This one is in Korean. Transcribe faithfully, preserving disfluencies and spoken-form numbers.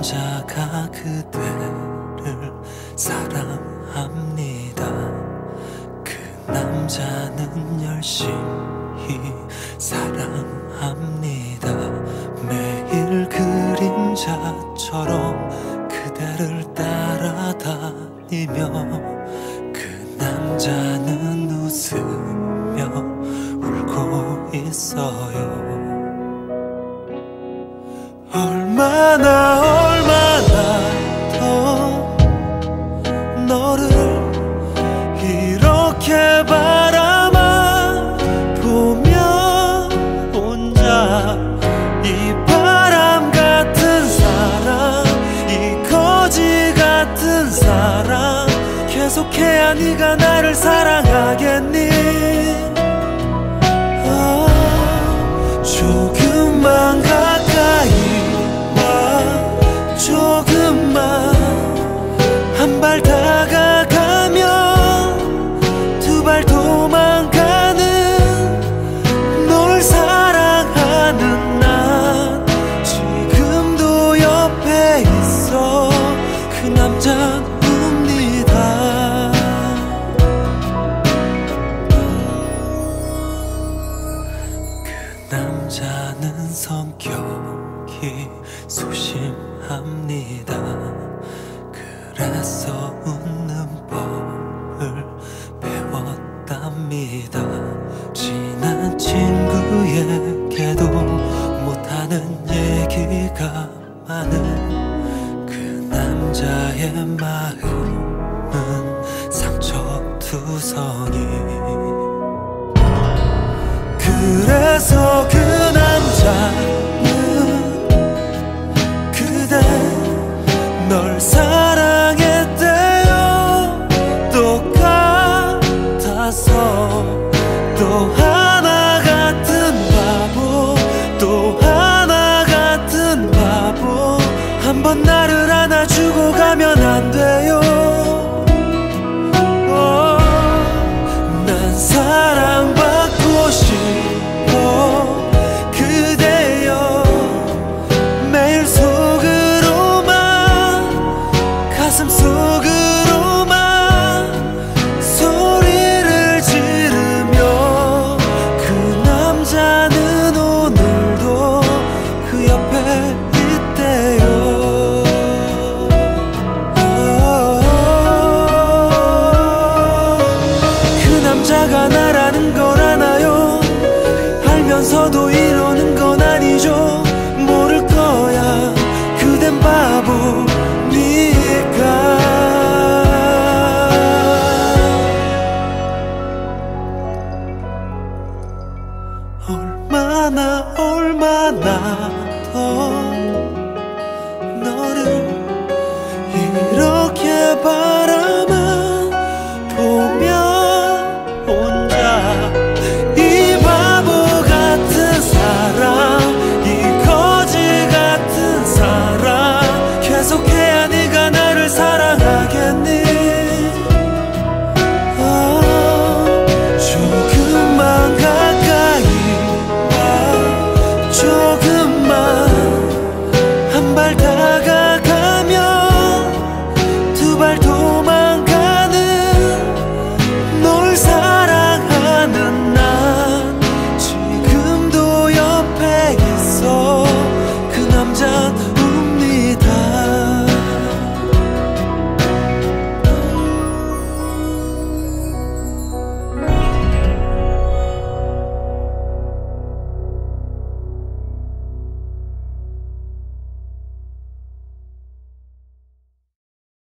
남자가 그대를 사랑합니다. 그 남자는 열심히 사랑합니다. 매일 그림자처럼 그대를 따라다니며 그 남자는 웃으며 울고 있어요. 얼마나 얼마나 더 너를 이렇게 바라만 보며 혼자 이 바람 같은 사랑, 이 거지 같은 사랑 계속해야 네가 나를 사랑하겠니? 아, 조금만 가까이 조금만 한 발 다가가면 두 발 도망가는 널 사랑하는 난 지금도 옆에 있어. 그 남자는 웁니다. 그 남자는 성격이 소심합니다. 그래서 웃는 법을 배웠답니다. 친한 친구에게도 못하는 얘기가 많은 그 남자의 마음은 상처투성이. 그래서 그 남자는 널 사랑했대요. 똑같아서 또 하나 같은 바보, 또 하나 같은 바보. 한번 나를 안아주고 가면 안 돼요?